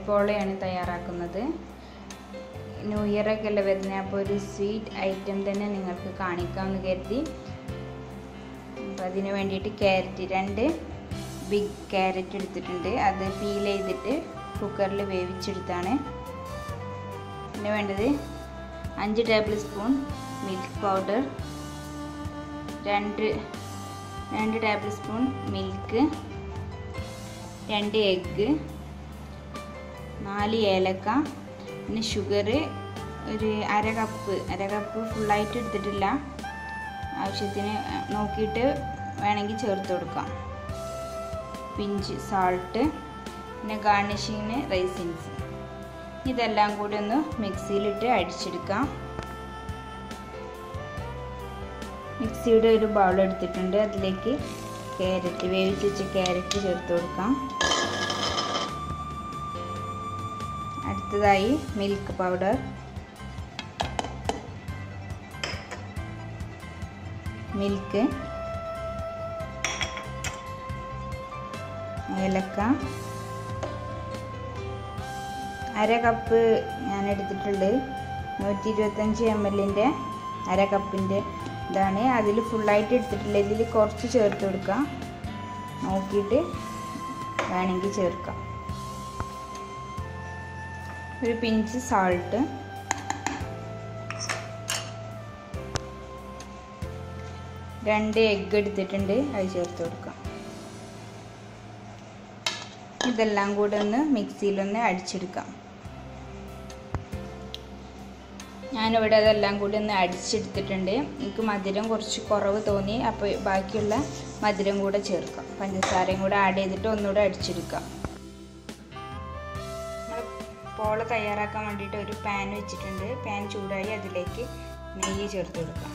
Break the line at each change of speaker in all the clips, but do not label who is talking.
Carrot പോളയാണ് തയ്യാറാക്കുന്നത്. New year ഒക്കെ അല്ലേ വരുന്നത്, അപ്പോൾ ഒരു സ്വീറ്റ് ഐറ്റം തന്നെ നിങ്ങൾക്ക് കാണിക്കാമെന്ന് കരുതി. അപ്പോൾ അതിന് വേണ്ടിയിട്ട് ക്യാരറ്റ് 2 ബിഗ് ക്യാരറ്റ് എടുത്തിട്ടുണ്ട്. അത് പീൽ ചെയ്തിട്ട് കുക്കറിൽ വേവിച്ചെടുത്താണ്. പിന്നെ വേണ്ടത് 5 tablespoon milk powder, 2 tablespoon milk, 2 egg, 4 ഏലക്ക, പിന്നെ ഷുഗർ ഒരു അര കപ്പ് ഫുള്ളായിട്ട് എടുത്തിട്ടില്ല, ആവശ്യത്തിന് നോക്കിയിട്ട് വേണമെങ്കിൽ ചേർത്ത് കൊടുക്കാം. പിഞ്ച് സാൾട്ട്, പിന്നെ ഗാർണിഷിങ്ങിന് റൈസിൻസ്. ഇതെല്ലാം കൂടി ഒന്ന് മിക്സിയിലിട്ട് അടിച്ചെടുക്കാം. മിക്സിയുടെ ഒരു ബൗൾ എടുത്തിട്ടുണ്ട്. അതിലേക്ക് വേവിച്ച് വെച്ച ക്യാരറ്റ് ചേർത്ത് കൊടുക്കാം. അടുത്തതായി മിൽക്ക് പൗഡർ, മിൽക്ക്, ഏലക്ക, അര കപ്പ് ഞാൻ എടുത്തിട്ടുള്ളത് 125 ml അര കപ്പിൻ്റെ ഇതാണ്. അതിൽ ഫുള്ളായിട്ട് എടുത്തിട്ടില്ല, ഇതിൽ കുറച്ച് ചേർത്ത് കൊടുക്കാം, നോക്കിയിട്ട് വേണമെങ്കിൽ ചേർക്കാം. ഒരു പിഞ്ച് സാൾട്ട്, 2 എഗ്ഗ് എടുത്തിട്ടുണ്ട്, അത് ചേർത്ത് കൊടുക്കാം. ഇതെല്ലാം കൂടെ ഒന്ന് മിക്സിയിലൊന്ന് അടിച്ചെടുക്കാം. ഞാനിവിടെ അതെല്ലാം കൂടി ഒന്ന് അടിച്ചെടുത്തിട്ടുണ്ട്. എനിക്ക് മധുരം കുറച്ച് കുറവ് തോന്നി, അപ്പോൾ ബാക്കിയുള്ള മധുരം കൂടെ ചേർക്കാം. പഞ്ചസാരയും കൂടെ ആഡ് ചെയ്തിട്ട് ഒന്നുകൂടെ അടിച്ചെടുക്കാം. നമ്മൾ പോള തയ്യാറാക്കാൻ വേണ്ടിയിട്ട് ഒരു പാൻ വെച്ചിട്ടുണ്ട്. പാൻ ചൂടായി അതിലേക്ക് നെയ്യ് ചേർത്ത് കൊടുക്കാം.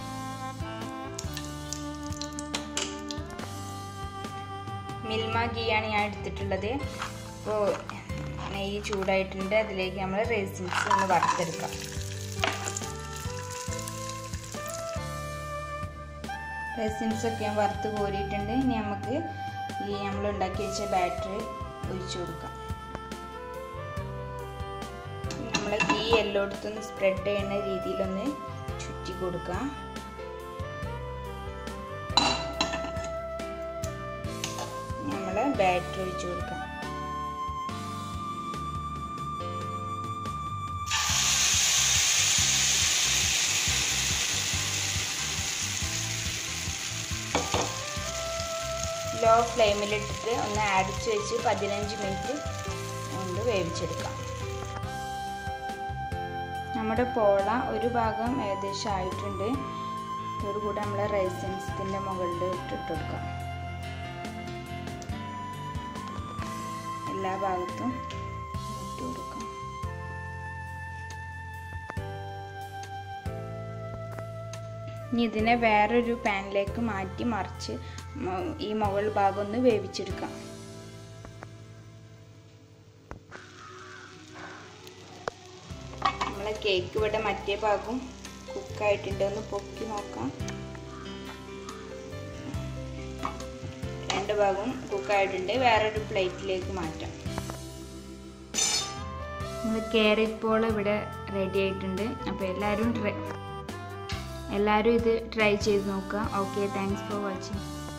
മിൽമ ഗീയാണ് ഞാൻ എടുത്തിട്ടുള്ളത്. അപ്പോൾ നെയ്യ് ചൂടായിട്ടുണ്ട്, അതിലേക്ക് നമ്മൾ റൈസിൻസ് ഒന്ന് വറുത്തെടുക്കാം. റൈസിൻസൊക്കെ ഞാൻ വറുത്ത് കോരിയിട്ടുണ്ട്. ഇനി നമുക്ക് ഈ നമ്മൾ ഉണ്ടാക്കി വെച്ച ബാറ്റർ ഒഴിച്ചു കൊടുക്കാം. നമ്മൾ ഗീ എല്ലായിടത്തൊന്ന് സ്പ്രെഡ് ചെയ്യുന്ന രീതിയിലൊന്ന് ചുറ്റി കൊടുക്കാം. നമ്മൾ ബാറ്റർ ഒഴിച്ചു കൊടുക്കാം. ലോ ഫ്ലെയിമിലിട്ടിട്ട് ഒന്ന് അടച്ച് വെച്ച് 15 മിനിറ്റ് കൊണ്ട് വേവിച്ചെടുക്കാം. നമ്മുടെ പോള ഒരു ഭാഗം ഏകദേശം ആയിട്ടുണ്ട്. ഇതോടുകൂടി നമ്മൾ റൈസിൻസിൻ്റെ മുകളിൽ ഇട്ട് കൊടുക്കാം. എല്ലാ ഭാഗത്തും ഇട്ട് കൊടുക്കാം. ഇനി ഇതിനെ വേറൊരു പാനിലേക്ക് മാറ്റി മറിച്ച് ഈ മുകൾ ഭാഗം ഒന്ന് വേവിച്ചെടുക്കാം. നമ്മളെ കേക്ക് ഇവിടെ മറ്റേ ഭാഗം കുക്കായിട്ടുണ്ട്, ഒന്ന് പൊക്കി നോക്കാം. 2 ഭാഗവും കുക്കായിട്ടുണ്ട്. വേറൊരു പ്ലേറ്റിലേക്ക് മാറ്റാം. നമ്മൾ ക്യാരറ്റ് പോള ഇവിടെ റെഡി ആയിട്ടുണ്ട്. അപ്പോൾ എല്ലാവരും ഇത് ട്രൈ ചെയ്ത് നോക്കുക. Okay, thanks for watching.